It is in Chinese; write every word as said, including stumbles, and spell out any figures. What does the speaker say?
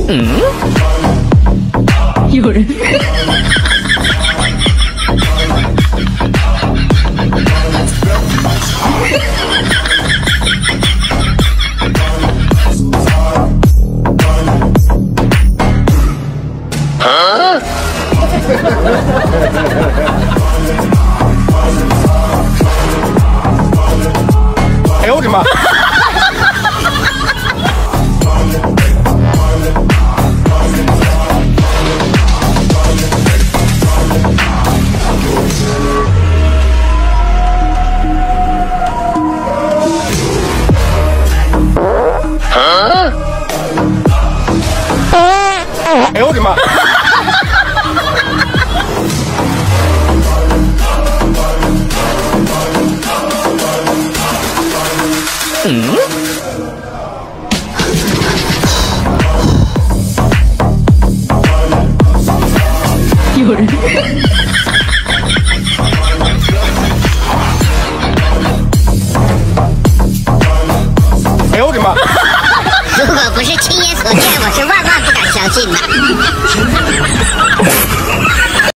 嗯？有人。啊！哎呦我的妈！啊！哎呦我的妈！嗯？有人。哎呦我的妈！ 如果不是亲眼所见，我是万万不敢相信的。